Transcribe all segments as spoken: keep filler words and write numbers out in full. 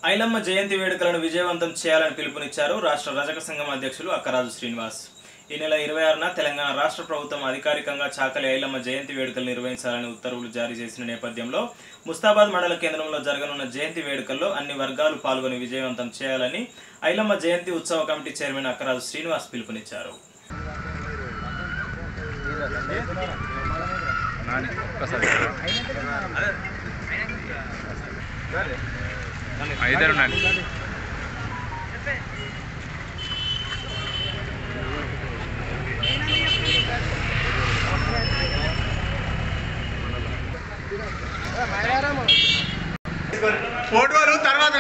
ఐలమ్మ జయంతి వేడుకలను విజయవంతం చేయాలని పిలుపునిచ్చారు రాష్ట్ర రజక సంఘం అధ్యక్షులు అక్కరాజు శ్రీనివాస్. ఈ నెల ఇరవై ఆరున తెలంగాణ రాష్ట్ర ప్రభుత్వం అధికారికంగా చాకలి ఐలమ్మ జయంతి వేడుకలు నిర్వహించాలని ఉత్తర్వులు జారీ చేసిన నేపథ్యంలో ముస్తాబాద్ మండల కేంద్రంలో జరగనున్న జయంతి వేడుకల్లో అన్ని వర్గాలు పాల్గొని విజయవంతం చేయాలని ఐలమ్మ జయంతి ఉత్సవ కమిటీ చైర్మన్ అక్కరాజు శ్రీనివాస్ పిలుపునిచ్చారు. ఫోటోలు తర్వాత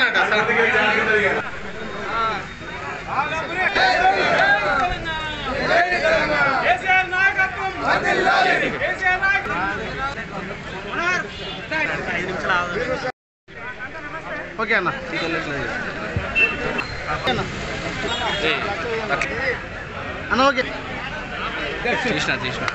ఓకే అన్న అన్న ఓకే తీసిన తీసిన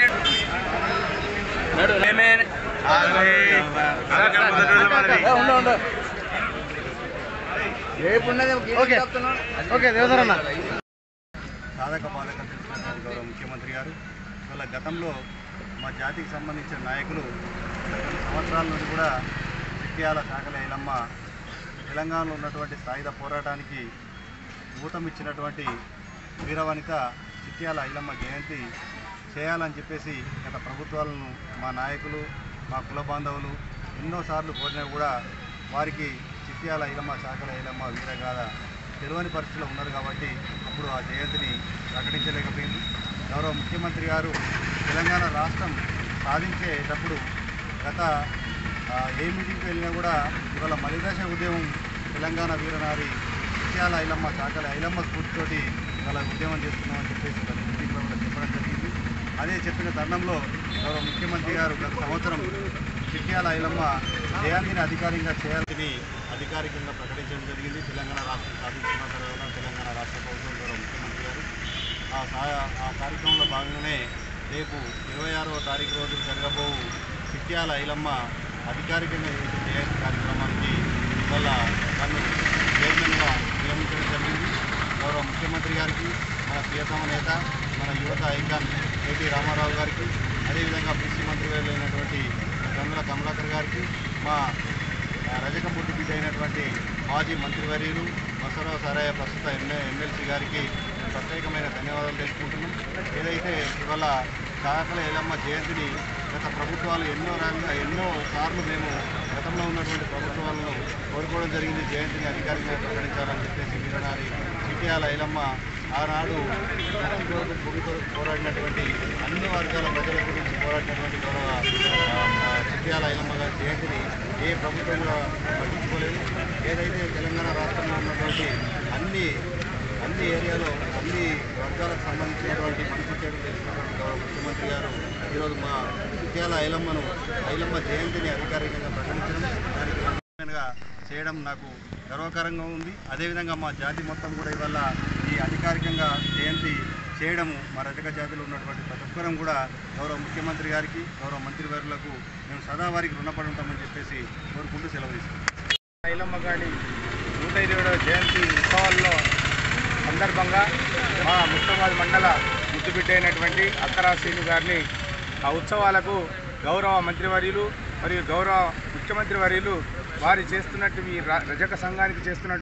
ఓకే దేవధర్ అన్న సాధక బాధక తెలిసినటువంటి గౌరవ ముఖ్యమంత్రి గారు వాళ్ళ గతంలో మా జాతికి సంబంధించిన నాయకులు కొన్ని సంవత్సరాల నుండి కూడా చిట్యాల చాకలి ఐలమ్మ తెలంగాణలో ఉన్నటువంటి సాయుధ పోరాటానికి ఊతమిచ్చినటువంటి వీరవనిత చిట్యాల ఐలమ్మ జయంతి చేయాలని చెప్పేసి గత ప్రభుత్వాలను మా నాయకులు మా కుల బాంధవులు ఎన్నోసార్లు కోరినా కూడా వారికి చిట్యాల ఐలమ్మ చాకలి ఐలమ్మ వీరగాథ తెలియని పరిస్థితిలో ఉన్నారు కాబట్టి అప్పుడు ఆ జయంతిని ప్రకటించలేకపోయింది. గౌరవ ముఖ్యమంత్రి గారు తెలంగాణ రాష్ట్రం సాధించేటప్పుడు గత ఏ మీటింగ్కి వెళ్ళినా కూడా ఇవాళ మలిదశ ఉద్యమం తెలంగాణ వీరనారి చిట్యాల ఐలమ్మ చాకలి ఐలమ్మ స్ఫూర్తితోటి ఇవాళ ఉద్యమం చేస్తున్నామని చెప్పేసి ప్రతి మీటింగ్లో కూడా చెప్పడం జరిగింది. అదే చెప్పిన తరుణంలో గౌరవ ముఖ్యమంత్రి గారు గత సంవత్సరం చిట్యాల ఐలమ్మ జయంతిని అధికారికంగా చేయాలని అధికారికంగా ప్రకటించడం జరిగింది. తెలంగాణ రాష్ట్రం సాధించిన తర్వాత తెలంగాణ రాష్ట్ర ప్రభుత్వం గౌరవ ముఖ్యమంత్రి గారు ఆ కార్యక్రమంలో భాగంగానే రేపు ఇరవై ఆరవ తారీఖు రోజు జరగబో చిట్యాల ఐలమ్మ అధికారికంగా జయంతి కార్యక్రమానికి ఇవాళ నన్ను చైర్మన్గా నియమించడం జరిగింది. గౌరవ ముఖ్యమంత్రి గారికి, మన ప్రియతమ నేత, మన యువత ఐకాన్ కేటీ రామారావు గారికి, అదేవిధంగా బీసీ మంత్రివర్యులు అయినటువంటి గంగుల కమలాకర్ గారికి, మా రజకం పుట్టి బిడ్డ అయినటువంటి మాజీ మంత్రివర్యులు బసవరావు సారయ్య ప్రస్తుత ఎమ్మె ఎమ్మెల్సీ గారికి ప్రత్యేకమైన ధన్యవాదాలు తెలుసుకుంటున్నాం. ఏదైతే ఇవాళ చాకలి ఐలమ్మ జయంతిని గత ప్రభుత్వాలు ఎన్నో రంగా ఎన్నో సార్లు మేము గతంలో ఉన్నటువంటి ప్రభుత్వాలను కోరుకోవడం జరిగింది. జయంతిని అధికారికంగా ప్రకటించాలని చెప్పేసి వీరనారి చిట్యాల ఐలమ్మ ఆనాడు ముక్తి కొరకు భూమి కొరకు పోరాడినటువంటి అన్ని వర్గాల ప్రజల గురించి పోరాడినటువంటి గౌరవ చిట్యాల ఐలమ్మ గారి జయంతిని ఏ ప్రభుత్వం కూడా పట్టించుకోలేదు. ఏదైతే తెలంగాణ రాష్ట్రంలో ఉన్నటువంటి అన్ని అన్ని ఏరియాలో అన్ని వర్గాలకు సంబంధించినటువంటి మనసు చేయడం చేసినటువంటి గౌరవ ముఖ్యమంత్రి గారు ఈరోజు మా చిట్యాల ఐలమ్మను ఐలమ్మ జయంతిని అధికారికంగా ప్రకటించడం, దానికి గా చేయడం నాకు గర్వకారంగా ఉంది. అదేవిధంగా మా జాతి మొత్తం కూడా ఇవాళ ఈ అధికారికంగా జయంతి చేయడము మా రజక జాతిలో ఉన్నటువంటి ప్రతి ఒక్కరం కూడా గౌరవ ముఖ్యమంత్రి గారికి, గౌరవ మంత్రివర్యులకు మేము సదా వారికి రుణపడి ఉంటామని చెప్పేసి కోరుకుంటూ సెలవు తీసుకుంటాం. ఐలమ్మ గారి నూట ఇరవై జయంతి ఉత్సవాల్లో సందర్భంగా మా ముస్తాబాద్ మండల ముద్దుబిడ్డ అయినటువంటి అక్కరాజు శ్రీను గారిని ఆ ఉత్సవాలకు గౌరవ మంత్రివర్యులు మరియు గౌరవ ముఖ్యమంత్రి వర్యులు వారి చేస్తున్నట్టు ఈ రజక సంఘానికి చేస్తున్నట్టు